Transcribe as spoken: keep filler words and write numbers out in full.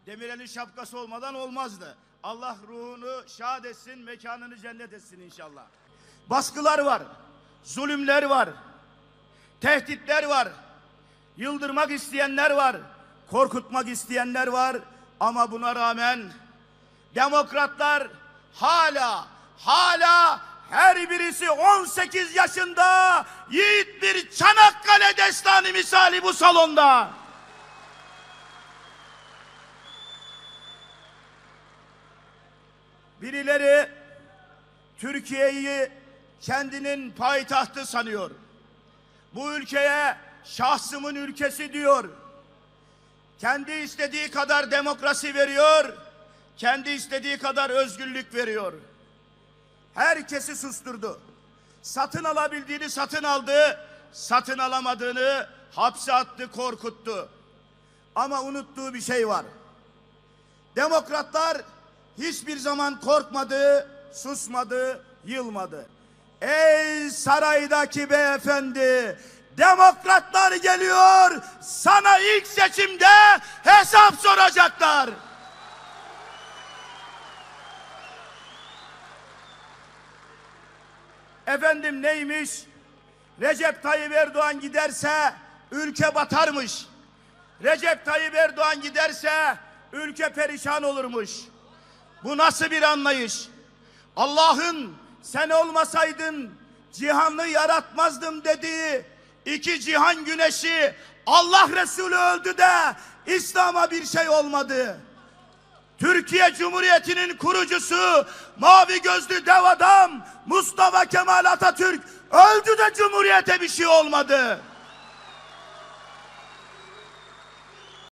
Demirel'in şapkası olmadan olmazdı. Allah ruhunu şad etsin, mekanını cennet etsin inşallah. Baskılar var, zulümler var, tehditler var, yıldırmak isteyenler var, korkutmak isteyenler var. Ama buna rağmen demokratlar hala, hala her birisi on sekiz yaşında yiğit bir Çanakkale destanı misali bu salonda. Birileri Türkiye'yi kendinin payitahtı sanıyor. Bu ülkeye şahsımın ülkesi diyor. Kendi istediği kadar demokrasi veriyor, kendi istediği kadar özgürlük veriyor. Herkesi susturdu. Satın alabildiğini satın aldı, satın alamadığını hapse attı, korkuttu. Ama unuttuğu bir şey var. Demokratlar hiçbir zaman korkmadı, susmadı, yılmadı. Ey saraydaki beyefendi, demokratlar geliyor, sana ilk seçimde hesap soracaklar. Efendim neymiş? Recep Tayyip Erdoğan giderse ülke batarmış. Recep Tayyip Erdoğan giderse ülke perişan olurmuş. Bu nasıl bir anlayış? Allah'ın sen olmasaydın cihanı yaratmazdım dediği iki cihan güneşi Allah Resulü öldü de İslam'a bir şey olmadı. Türkiye Cumhuriyeti'nin kurucusu mavi gözlü dev adam Mustafa Kemal Atatürk öldü de Cumhuriyete bir şey olmadı.